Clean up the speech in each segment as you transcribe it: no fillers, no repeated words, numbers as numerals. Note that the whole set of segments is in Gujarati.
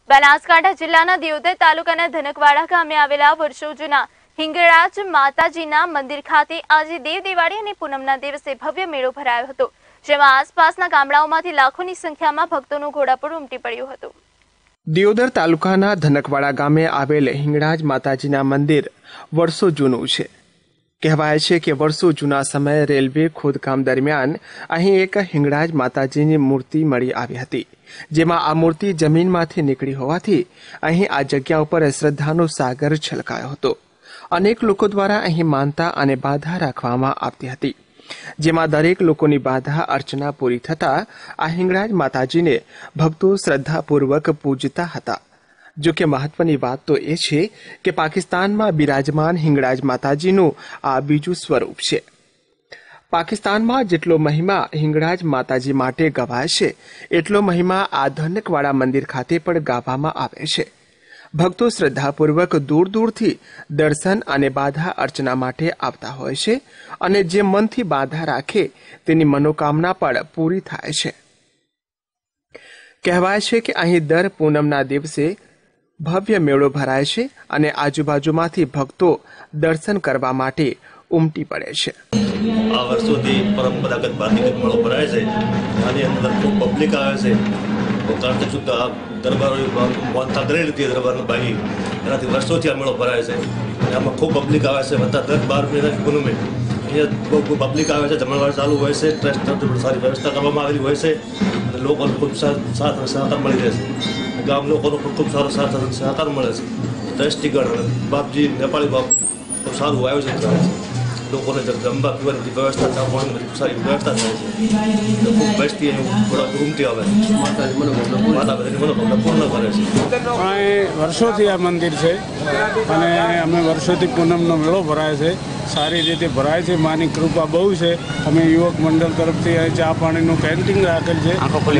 બનાસકાંઠા જિલ્લાના દેવદર તાલુકાના ધનકવાડા ગામે આવેલા વર્ષો જૂના હિંગળાજ માતાજીના મંદિર ખાતે આજે દેવ દિવાળી અને પૂનમના દિવસે ભવ્ય મેળો ભરાયો હતો, જેમાં આસપાસના ગામડાઓમાંથી લાખોની સંખ્યામાં ભક્તોનું ઘોડાપૂર ઉમટી પડ્યું હતું। દેવદર તાલુકાના ધનકવાડા ગામે આવેલ હિંગળાજ માતાજીના મંદિર વર્ષો જૂનું છે। કહેવાય છે કે વર્ષો જૂના સમયે રેલવે ખોદકામ દરમિયાન અહીં એક હિંગળાજ માતાજીની મૂર્તિ મળી આવી હતી, જેમાં આ મૂર્તિ જમીનમાંથી નીકળી હોવાથી અહીં આ જગ્યા ઉપર શ્રદ્ધાનો સાગર છલકાયો હતો। અનેક લોકો દ્વારા અહીં માનતા અને બાધા રાખવામાં આવતી હતી, જેમાં દરેક લોકોની બાધા અર્ચના પૂરી થતા આ હિંગળાજ માતાજીને ભક્તો શ્રદ્ધાપૂર્વક પૂજતા હતા। જો કે મહત્વની વાત તો એ છે કે પાકિસ્તાનમાં બિરાજમાન હિંગળાજ માતાજીનું આ બીજું સ્વરૂપ છે। પાકિસ્તાનમાં જેટલો મહિમા હિંગળાજ માતાજી માટે ગવાય છે, એટલો મહિમા આ ધનકવાડા મંદિર ખાતે પણ ગાવામાં આવે છે। ભક્તો શ્રદ્ધાપૂર્વક દૂર દૂરથી દર્શન અને બાધા અર્ચના માટે આવતા હોય છે અને જે મનથી બાધા રાખે તેની મનોકામના પણ પૂરી થાય છે। કહેવાય છે કે અહીં દર પૂનમના દિવસે ભવ્ય મેળો ભરાય છે અને આજુબાજુમાંથી ભક્તો દર્શન કરવા માટે ઉમટી પડે છે। આ વર્ષોથી પરંપરાગત ભાતીગત મેળો ભરાય છે, આની અંદર ખૂબ પબ્લિક આવે છે। કારણ કે દરબારો માનતા કરેલી હતી દરબારના ભાઈ, એનાથી વર્ષોથી આ મેળો ભરાય છે અને આમાં ખૂબ પબ્લિક આવે છે। બધા 10-12 મહિના પૂનમે અહીંયા બહુ પબ્લિક આવે છે, જમણવાર ચાલુ હોય છે, ટ્રસ્ટ તરફથી સારી વ્યવસ્થા કરવામાં આવેલી હોય છે અને લોકોને ખૂબ સાથ અને સહકાર મળી રહે છે। ગામ લોકોનો પણ ખૂબ સારો સાથ અને સહકાર મળે છે। ટ્રસ્ટીગણ અને બાપજી નેપાળી બાપ ખૂબ સારું આયોજન કરે છે। લોકોને જમવા પીવાની વ્યવસ્થા, ચાપવાની સારી વ્યવસ્થા થાય છે। ખૂબ બેસ્ટથી થોડા ઉમટી આવે છે, માતાજી મનોકામના પૂર્ણ કરે છે। વર્ષોથી આ મંદિર છે અને અમે વર્ષોથી પૂનમનો મેળો ભરાય છે, સારી રીતે ભરાય છે। માની કૃપા બહુ છે। અમે યુવક મંડળ તરફથી ચા પાણીનું કેન્ટીન રાખેલ છે,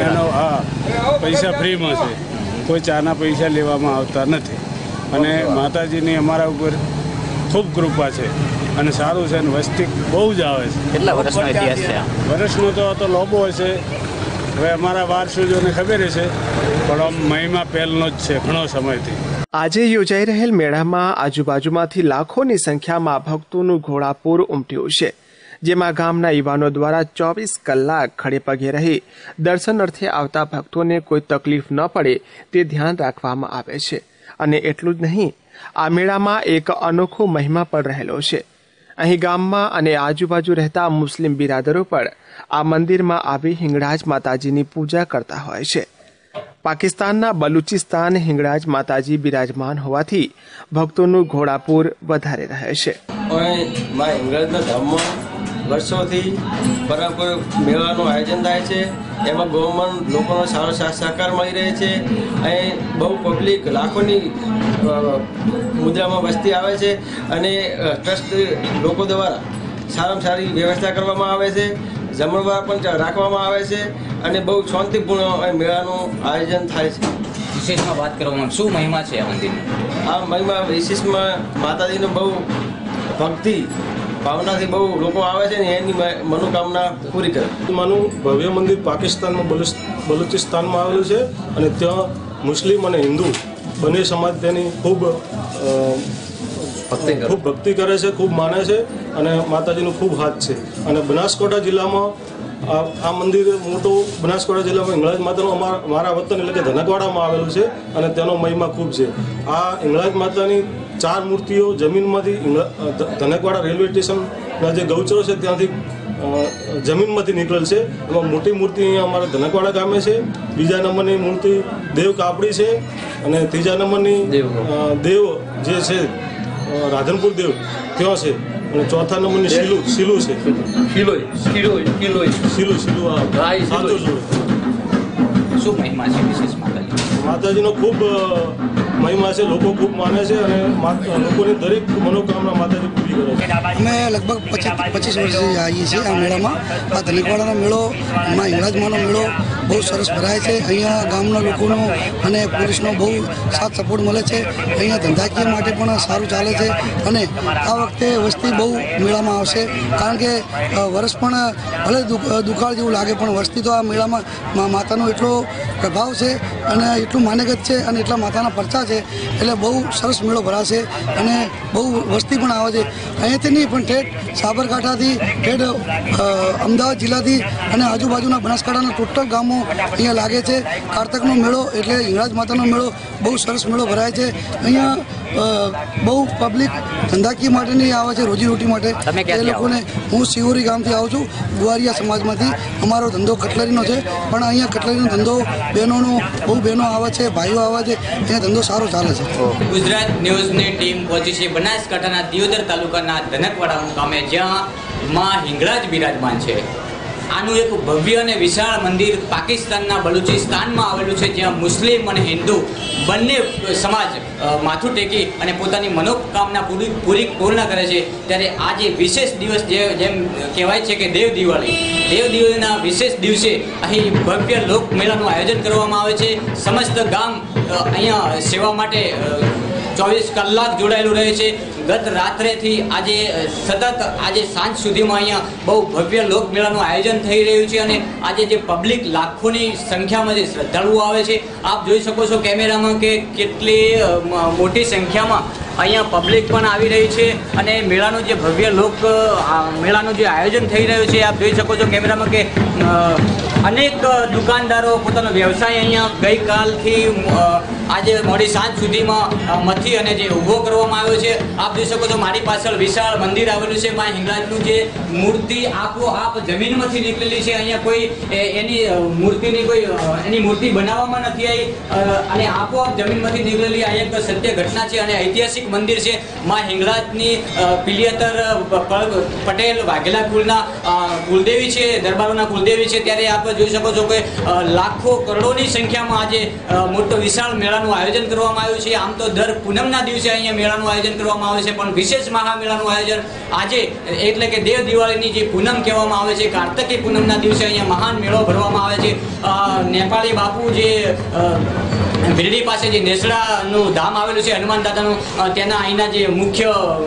પૈસા ફ્રીમાં છે, કોઈ ચાના પૈસા લેવામાં આવતા નથી અને માતાજીની અમારા ઉપર ખૂબ કૃપા છે અને સારું છે અને વસ્તી બહુ જ આવે છે। કેટલા વર્ષનો ઇતિહાસ છે? વર્ષનો તો લોબો હશે, હવે અમારા વારસુજોને ખબર હશે, પણ આમ મહિમા પહેલનો જ છે ઘણો સમયથી। આજે યોજાઈ રહેલ મેળામાં આજુબાજુમાંથી લાખોની સંખ્યામાં ભક્તોનું ઘોડાપૂર ઉમટ્યું છે, જેમાં ગામના યુવાનો દ્વારા 24 કલાક ખડે પગે રહી દર્શન અર્થે આવતા ભક્તોને કોઈ તકલીફ ન પડે તે ધ્યાન રાખવામાં આવે છે। અને એટલું જ નહીં, આ મેળામાં એક અનોખો મહિમા પણ રહેલો છે। અહીં ગામમાં અને આજુબાજુ રહેતા મુસ્લિમ બિરાદરો પણ આ મંદિરમાં આવી હિંગળાજ માતાજીની પૂજા કરતા હોય છે। પાકિસ્તાનના બલુચિસ્તાન હિંગળાજ માતાજી બિરાજમાન હોવાથી ભક્તોનું ઘોડાપૂર વધારે રહે છે। વર્ષોથી બરાબર મેળાનું આયોજન થાય છે, એમાં ગવર્મેન્ટ લોકોનો સારો સહકાર મળી રહે છે। અહીં બહુ પબ્લિક લાખોની મુદ્રામાં વસ્તી આવે છે અને ટ્રસ્ટ લોકો દ્વારા સારામાં સારી વ્યવસ્થા કરવામાં આવે છે, જમણવાર પણ રાખવામાં આવે છે અને બહુ શાંતિપૂર્ણ મેળાનું આયોજન થાય છે। વિશેષમાં વાત કરવામાં શું મહિમા છે આ મંદિરની? આ મહિમા વિશેષમાં માતાજીનો બહુ ભક્તિ ભાવનાથી બહુ લોકો આવે છે ને એની મનોકામના પૂરી કરે। માનું ભવ્ય મંદિર પાકિસ્તાનમાં બલુચિસ્તાનમાં આવેલું છે અને ત્યાં મુસ્લિમ અને હિન્દુ બંને સમાજ તેની ખૂબ ભક્તિ કરે છે, ખૂબ માને છે અને માતાજીનો ખૂબ હાથ છે। અને બનાસકાંઠા જિલ્લામાં આ મંદિર મોટું બનાસકાંઠા જિલ્લામાં હિંગળાજ માતાનું મારા વતન એટલે કે ધનકવાડામાં આવેલું છે અને તેનો મહિમા ખૂબ છે। આ હિંગળાજ માતાની 4 મૂર્તિઓ જમીનમાંથી ધનકવાડા રેલવે સ્ટેશનના જે ગૌચરો છે ત્યાંથી જમીનમાંથી નીકળેલ છે। એમાં મોટી મૂર્તિ અહીંયા અમારા ધનકવાડા ગામે છે, બીજા નંબરની મૂર્તિ દેવ કાપડી છે અને ત્રીજા નંબરની દેવ જે છે રાધનપુર દેવ ત્યાં છે અને ચોથા નંબરની શીલું છે। શું મહિમા છે વિશેષ માતાજીનો? ખૂબ મહિમા છે, લોકો ખૂબ માને છે અને લોકોની દરેક મનોકામના માતાજી પૂરી કરે છે। અમે લગભગ 25 વર્ષથી આવીએ છીએ આ મેળામાં। આ ધનકવાડાનો મેળો, હિંગળાજ માનો મેળો બહુ સરસ ભરાય છે। અહીંયા ગામના લોકોનો અને પોલીસનો બહુ સાથ સપોર્ટ મળે છે। અહીંયા ધંધાકીય માટે પણ સારું ચાલે છે અને આ વખતે વસ્તી બહુ મેળામાં આવશે, કારણ કે વર્ષ પણ ભલે દુકાળ જેવું લાગે પણ વસ્તી તો આ મેળામાં માતાનો એટલો પ્રભાવ છે અને એટલું માન્યગત છે અને એટલા માતાના પરચા છે, એટલે બહુ સરસ મેળો ભરાશે અને બહુ વસ્તી પણ આવે છે। અહીંયાથી નહીં પણ ઠેઠ સાબરકાંઠાથી, ઠેઠ અમદાવાદ જિલ્લાથી અને આજુબાજુના બનાસકાંઠાના ટોટલ ગામો અહીંયા લાગે છે। કારતકનો મેળો એટલે હિંગળાજ માતાનો મેળો બહુ સરસ મેળો ભરાય છે। અહીંયા બહુ પબ્લિક ધંધાકીય માટેની આવે છે, રોજીરોટી માટે એ લોકોને। હું શિવોરી ગામથી આવું છું, ગુવારિયા સમાજમાંથી। અમારો ધંધો કટલરીનો છે, પણ અહીંયા કટલરીનો ધંધો બહેનોનો બહુ બહેનો આવે છે, ભાઈઓ આવે છે, અહીંયા ધંધો સારો ચાલે છે। ગુજરાત ન્યૂઝની ટીમ પહોંચી છે બનાસકાંઠાના દિયોદર તાલુકાના ધનકવાડા મુકામે, જ્યાં માં હિંગળાજ બિરાજમાન છે। આનું એક ભવ્ય અને વિશાળ મંદિર પાકિસ્તાનના બલુચિસ્તાનમાં આવેલું છે, જ્યાં મુસ્લિમ અને હિન્દુ બંને સમાજ માથું ટેકી અને પોતાની મનોકામના પૂર્ણ કરે છે। ત્યારે આજે વિશેષ દિવસ જેમ કહેવાય છે કે દેવ દિવાળીના વિશેષ દિવસે અહીં ભવ્ય લોકમેળાનું આયોજન કરવામાં આવે છે। સમસ્ત ગામ અહીંયા સેવા માટે 24 કલાક જોડાયેલું રહે છે। ગત રાત્રેથી આજે સાંજ સુધીમાં અહીંયા બહુ ભવ્ય લોકમેળાનું આયોજન થઈ રહ્યું છે અને આજે જે પબ્લિક લાખોની સંખ્યામાં જે શ્રદ્ધાળુઓ આવે છે, આપ જોઈ શકો છો કેમેરામાં કે કેટલી મોટી સંખ્યામાં અહીંયા પબ્લિક પણ આવી રહી છે અને મેળાનું જે ભવ્ય મેળાનું જે આયોજન થઈ રહ્યું છે, આપ જોઈ શકો છો કેમેરામાં કે અનેક દુકાનદારો પોતાનો વ્યવસાય અહીંયા ગઈકાલથી આજે મોડી સાંજ સુધીમાં મથી અને જે ઊભો કરવામાં આવ્યો છે। આપ જોઈ શકો છો મારી પાછળ વિશાળ મંદિર આવેલું છે। માં હિંગળાજનું જે મૂર્તિ આપોઆપ જમીનમાંથી નીકળેલી છે। અહીંયા કોઈ એની મૂર્તિ બનાવવામાં નથી આવી અને આપોઆપ જમીનમાંથી નીકળેલી આ એક સત્ય ઘટના છે અને ઐતિહાસિક મંદિર છે। માં હિંગળાજની પિલિયતર પટેલ વાઘેલા કુળના કુલદેવી છે, દરબારોના કુલદેવી છે। ત્યારે આપ જોઈ શકો છો કે લાખો કરોડોની સંખ્યામાં આજે મોટો વિશાળ મેળાનું આયોજન કરવામાં આવ્યું છે। આમ તો દર પૂનમના દિવસે અહીંયા મેળાનું આયોજન કરવામાં આવે છે, પણ વિશેષ મહામેળાનું આયોજન આજે એટલે કે દેવ દિવાળીની જે પૂનમ કહેવામાં આવે છે, કાર્તકી પૂનમના દિવસે અહીંયા મહાન મેળો ભરવામાં આવે છે। નેપાળી બાપુ જે ભીરડી પાસે જે નેસડાનું ધામ આવેલું છે હનુમાન દાદાનું, તેના અહીંના જે મુખ્ય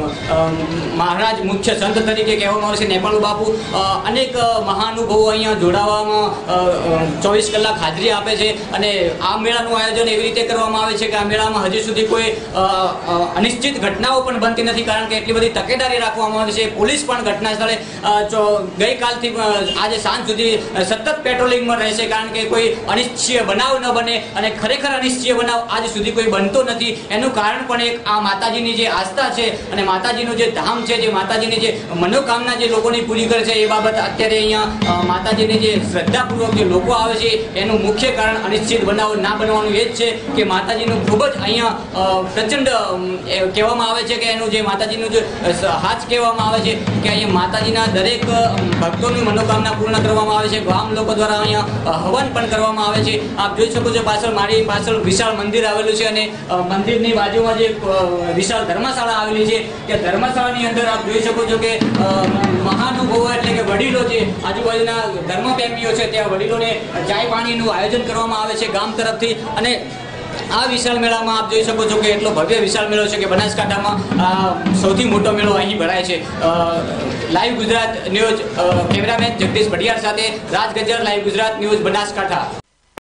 મહારાજ મુખ્ય સંત તરીકે કહેવામાં આવે છે નેપાળુ બાપુ। અનેક મહાનુભાવો અહીંયા જોડાવામાં 24 કલાક હાજરી આપે છે અને આ મેળાનું આયોજન એવી રીતે કરવામાં આવે છે કે આ મેળામાં હજી સુધી કોઈ અનિશ્ચિત ઘટનાઓ પણ બનતી નથી, કારણ કે એટલી બધી તકેદારી રાખવામાં આવે છે। પોલીસ પણ ઘટના સ્થળે ગઈકાલથી આજે સાંજ સુધી સતત પેટ્રોલિંગમાં રહેશે, કારણ કે કોઈ અનિશ્ચિત બનાવ ન બને અને ખરેખર અનિશ્ચિત બનાવ આજ સુધી કોઈ બનતો નથી। એનું કારણ પણ એક આ માતાજીની જે આસ્થા છે અને માતાજીનું જે ધામ છે, જે માતાજીની જે મનોકામના જે લોકોની પૂરી કરે છે, એ બાબત અત્યારે અહીંયા માતાજીની જે શ્રદ્ધાપૂર્વક જે લોકો આવે છે એનું મુખ્ય કારણ અનિશ્ચિત બનાવ ના બનવાનું એ જ છે કે માતાજીનું ખૂબ જ અહીંયા પ્રચંડ કહેવામાં આવે છે કે એનું જે માતાજીનું જે હાથ કહેવામાં આવે છે કે અહીંયા માતાજીના દરેક ભક્તોની મનોકામના પૂર્ણ કરવામાં આવે છે। ગામ લોકો દ્વારા અહીંયા હવન પણ કરવામાં આવે છે। આપ જોઈ શકો છો મારી પાછળ વિશાળ મંદિર આવેલું છે અને મંદિરની બાજુમાં જે વિશાળ ધર્મશાળા આવેલી છે, તે ધર્મશાળાની અંદર આપ જોઈ શકો છો કે મહાનુભાવો એટલે કે વડીલો છે, આજુબાજુના ધર્મપ્રેમીઓ છે, ત્યાં વડીલોને ચાય પાણીનું આયોજન કરવામાં આવે છે ગામ તરફથી। અને આ વિશાળ મેળામાં આપ જોઈ શકો છો કે એટલો ભવ્ય વિશાળ મેળો છે કે બનાસકાંઠામાં સૌથી મોટો મેળો અહીં ભરાય છે। Live Gujarat news cameraman Jagdish Bhatiyar સાથે રાજ ગજ્જર, લાઈવ ગુજરાત ન્યૂઝ બનાસકાંઠા।